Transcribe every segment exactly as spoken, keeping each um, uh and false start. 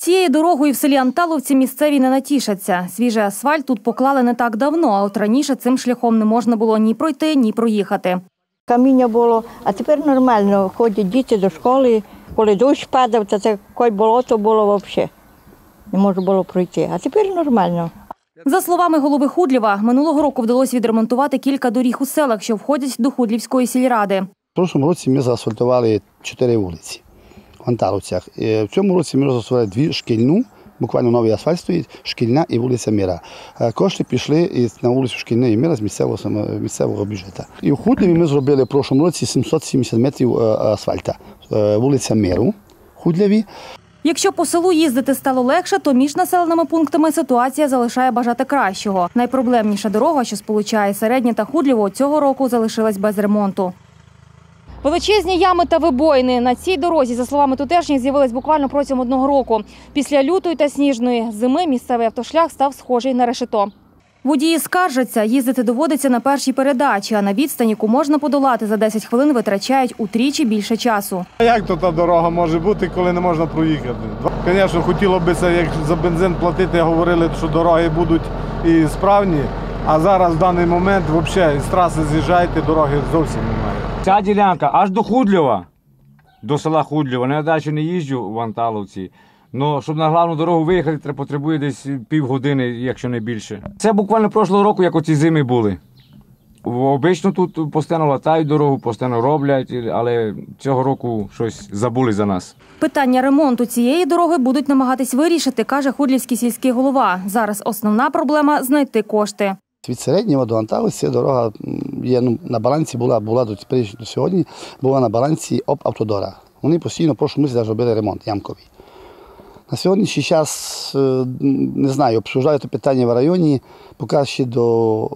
Цією дорогою в селі Анталовці місцеві не натішаться. Свіжий асфальт тут поклали не так давно, а от раніше цим шляхом не можна було ні пройти, ні проїхати. Каміння було, а тепер нормально. Ходять діти до школи, коли дощ падав, то це хоч болото було взагалі. Не можна було пройти, а тепер нормально. За словами голови Худлєва, минулого року вдалося відремонтувати кілька доріг у селах, що входять до Худлівської сільради. В прошлому році ми заасфальтували чотири вулиці в Анталовцях. В цьому році ми заасфальтували дві шкільну, буквально новий асфальт стоїть, шкільна і вулиця Мира. Кошти пішли на вулицю Шкільної і Мира з місцевого, місцевого бюджету. І в Худліві ми зробили в прошлому році сімсот сімдесят метрів асфальту. Вулиця Миру в Худлєві. Якщо по селу їздити стало легше, то між населеними пунктами ситуація залишає бажати кращого. Найпроблемніша дорога, що сполучає Середнє та Худлєво, цього року залишилась без ремонту. Величезні ями та вибоїни на цій дорозі, за словами тутешніх, з'явились буквально протягом одного року. Після лютої та сніжної зими місцевий автошлях став схожий на решето. Водії скаржаться, їздити доводиться на першій передачі, а на відстань, яку можна подолати за десять хвилин, витрачають утричі більше часу. Як то та дорога може бути, коли не можна проїхати? Звісно, хотіло б, як за бензин платити, говорили, що дороги будуть і справні, а зараз в даний момент взагалі з траси з'їжджаєте, дороги зовсім немає. Ця ділянка аж до Худлєва, до села Худлєва. Я далі не їжджу в Анталовці. Ну, щоб на головну дорогу виїхати, потребує десь півгодини, якщо не більше. Це буквально прошлого року, як оці зими були. Обично тут постійно латають дорогу, постійно роблять, але цього року щось забули за нас. Питання ремонту цієї дороги будуть намагатись вирішити, каже Худлівський сільський голова. Зараз основна проблема – знайти кошти. Від Середнього до Анталовці дорога є, ну, на балансі була, була до, до сьогодні, була на балансі ОП-Автодора. Вони постійно в прошлому місяці зробили ремонт ямковий. На сьогоднішній час, не знаю, обсуждають питання в районі, поки ще до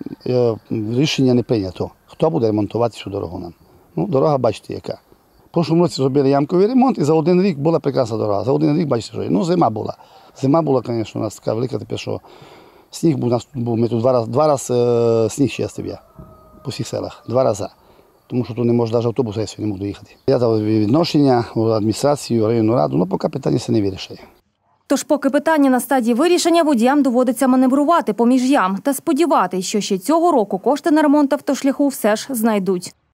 рішення не прийнято. Хто буде ремонтувати цю дорогу нам? Ну, дорога, бачите, яка. В прошлому році зробили ямковий ремонт і за один рік була прекрасна дорога. За один рік, бачите, що є. Ну, зима була. Зима була, звісно, у нас така велика, тепер, що сніг був, у нас був, ми тут два рази, два рази е, сніг чистив я по всіх селах, два рази. Тому що тут не може навіть автобус, я сьогодні не можу доїхати. Я дав відношення в адміністрацію, районну раду, але поки питання це не вирішує. Тож поки питання на стадії вирішення, водіям доводиться маневрувати поміж ям та сподіватися, що ще цього року кошти на ремонт автошляху все ж знайдуть.